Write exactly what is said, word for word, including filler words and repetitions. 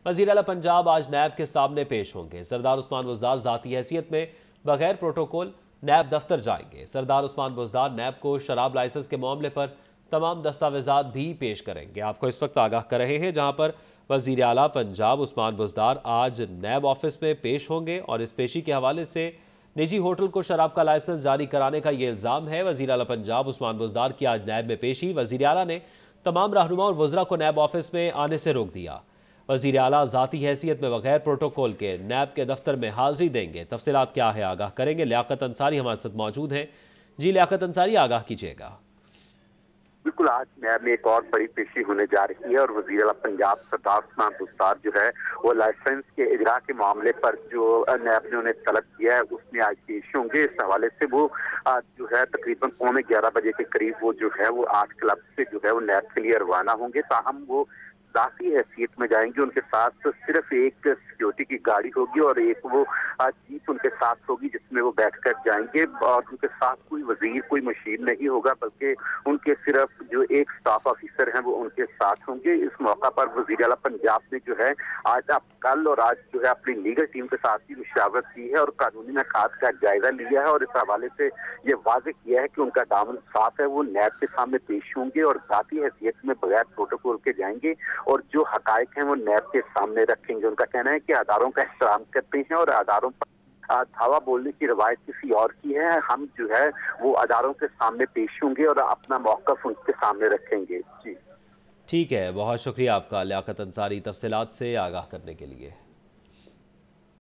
وزیر اعلیٰ پنجاب آج نیب کے سامنے پیش ہوں گے۔ سردار عثمان بزدار ذاتی حیثیت میں بغیر پروٹوکول نیب دفتر جائیں گے۔ سردار عثمان بزدار نیب کو شراب لائسنس کے معاملے پر تمام دستاویزات بھی پیش کریں گے۔ آپ کو اس وقت آگاہ کر رہے ہیں جہاں پر وزیر اعلیٰ پنجاب عثمان بزدار آج نیب آفس میں پیش ہوں گے، اور اس پیشی کے حوالے سے نجی ہوٹل کو شراب کا لائسنس جاری کرانے کا یہ الزام ہے۔ وزیر اعلیٰ پنجاب عثمان بزدار کی آج نیب میں پیشی۔ وزیر اعلیٰ نے تمام رہنما اور وزراء کو نیب آفس میں آنے سے روک دیا۔ وزیر اعلیٰ ذاتی حیثیت میں بغیر پروٹوکول کے نیب کے دفتر میں حاضری دیں گے۔ تفصیلات کیا ہے آگاہ کریں گے، لیاقت انصاری ہمارے ساتھ موجود ہیں۔ جی لیاقت انصاری، آگاہ کیجیے گا۔ بالکل، آج نیب میں ایک اور بڑی پیشی ہونے جا رہی ہے، اور وزیر اعلیٰ پنجاب سردار عثمان بزدار جو ہے وہ لائسنس کے اجرا کے معاملے پر جو نیب نے انہیں طلب کیا ہے اس میں آج پیش ہوں گے۔ اس حوالے سے وہ جو ہے تقریباً پونے گیارہ بجے کے قریب وہ جو ہے وہ آٹھ کلب سے جو ہے وہ نیب کے لیے روانہ ہوں گے۔ تاہم وہ ذاتی حیثیت میں جائیں گے، ان کے ساتھ صرف ایک سیکیورٹی کی گاڑی ہوگی اور ایک وہ جیپ ان کے ساتھ ہوگی جس میں وہ بیٹھ کر جائیں گے، اور ان کے ساتھ کوئی وزیر کوئی مشیر نہیں ہوگا، بلکہ ان کے صرف جو ایک سٹاف آفیسر ہیں وہ ان کے ساتھ ہوں گے۔ اس موقع پر وزیر اعلیٰ پنجاب نے جو ہے آج اب کل اور آج جو ہے اپنی لیگل ٹیم کے ساتھ بھی مشاورت کی ہے اور قانونی نکات کا جائزہ لیا ہے، اور اس حوالے سے یہ واضح کیا ہے کہ ان کا دامن صاف ہے۔ وہ نیب کے سامنے پیش ہوں گے اور ذاتی حیثیت میں بغیر پروٹوکول کے جائیں گے، اور جو حقائق ہیں وہ نیب کے سامنے رکھیں گے۔ ان کا کہنا ہے کہ اداروں کا احترام کرتے ہیں اور اداروں پر دھاوا بولنے کی روایت کسی اور کی ہے۔ ہم جو ہے وہ اداروں کے سامنے پیش ہوں گے اور اپنا موقف ان کے سامنے رکھیں گے۔ جی ٹھیک ہے، بہت شکریہ آپ کا لیاقت انصاری، تفصیلات سے آگاہ کرنے کے لیے۔